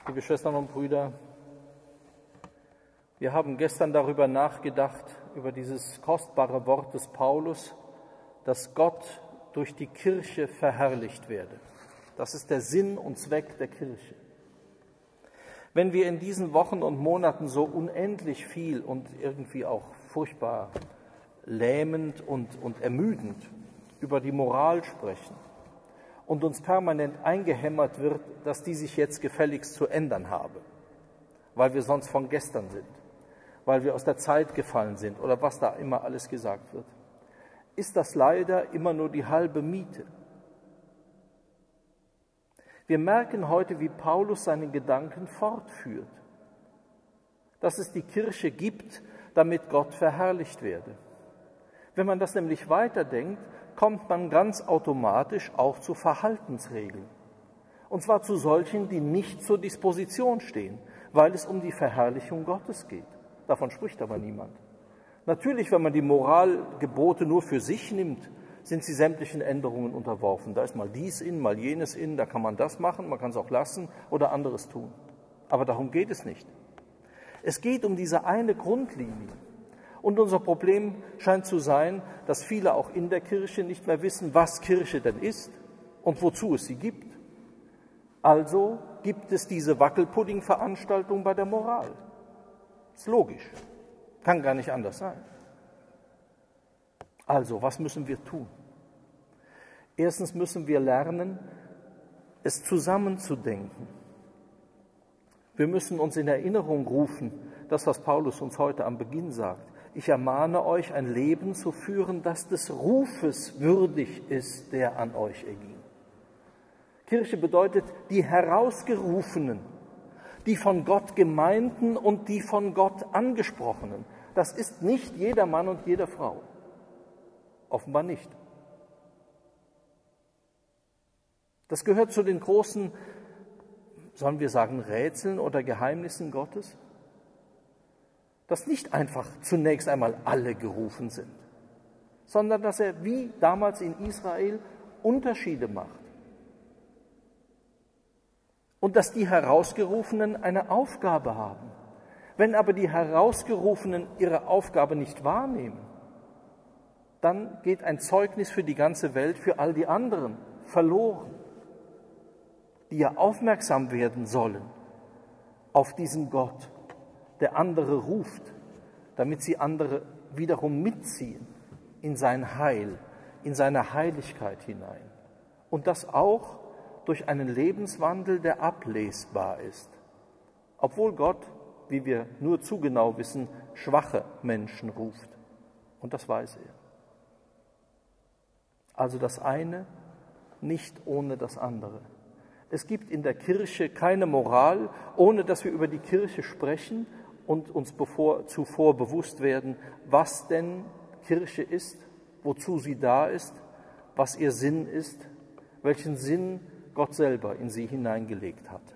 Liebe Schwestern und Brüder, wir haben gestern darüber nachgedacht, über dieses kostbare Wort des Paulus, dass Gott durch die Kirche verherrlicht werde. Das ist der Sinn und Zweck der Kirche. Wenn wir in diesen Wochen und Monaten so unendlich viel und irgendwie auch furchtbar lähmend und ermüdend über die Moral sprechen und uns permanent eingehämmert wird, dass die sich jetzt gefälligst zu ändern habe, weil wir sonst von gestern sind, weil wir aus der Zeit gefallen sind oder was da immer alles gesagt wird, ist das leider immer nur die halbe Miete. Wir merken heute, wie Paulus seine Gedanken fortführt, dass es die Kirche gibt, damit Gott verherrlicht werde. Wenn man das nämlich weiterdenkt, kommt man ganz automatisch auch zu Verhaltensregeln. Und zwar zu solchen, die nicht zur Disposition stehen, weil es um die Verherrlichung Gottes geht. Davon spricht aber niemand. Natürlich, wenn man die Moralgebote nur für sich nimmt, sind sie sämtlichen Änderungen unterworfen. Da ist mal dies in, mal jenes in, da kann man das machen, man kann es auch lassen oder anderes tun. Aber darum geht es nicht. Es geht um diese eine Grundlinie. Und unser Problem scheint zu sein, dass viele auch in der Kirche nicht mehr wissen, was Kirche denn ist und wozu es sie gibt. Also gibt es diese Wackelpudding-Veranstaltung bei der Moral. Ist logisch. Kann gar nicht anders sein. Also, was müssen wir tun? Erstens müssen wir lernen, es zusammenzudenken. Wir müssen uns in Erinnerung rufen, das, was Paulus uns heute am Beginn sagt. Ich ermahne euch, ein Leben zu führen, das des Rufes würdig ist, der an euch erging. Kirche bedeutet die Herausgerufenen, die von Gott Gemeinten und die von Gott Angesprochenen. Das ist nicht jeder Mann und jede Frau. Offenbar nicht. Das gehört zu den großen, sollen wir sagen, Rätseln oder Geheimnissen Gottes, dass nicht einfach zunächst einmal alle gerufen sind, sondern dass er wie damals in Israel Unterschiede macht. Und dass die Herausgerufenen eine Aufgabe haben. Wenn aber die Herausgerufenen ihre Aufgabe nicht wahrnehmen, dann geht ein Zeugnis für die ganze Welt, für all die anderen verloren, die ja aufmerksam werden sollen auf diesen Gott, der andere ruft, damit sie andere wiederum mitziehen in sein Heil, in seine Heiligkeit hinein. Und das auch durch einen Lebenswandel, der ablesbar ist. Obwohl Gott, wie wir nur zu genau wissen, schwache Menschen ruft. Und das weiß er. Also das eine nicht ohne das andere. Es gibt in der Kirche keine Moral, ohne dass wir über die Kirche sprechen und uns zuvor bewusst werden, was denn Kirche ist, wozu sie da ist, was ihr Sinn ist, welchen Sinn Gott selber in sie hineingelegt hat.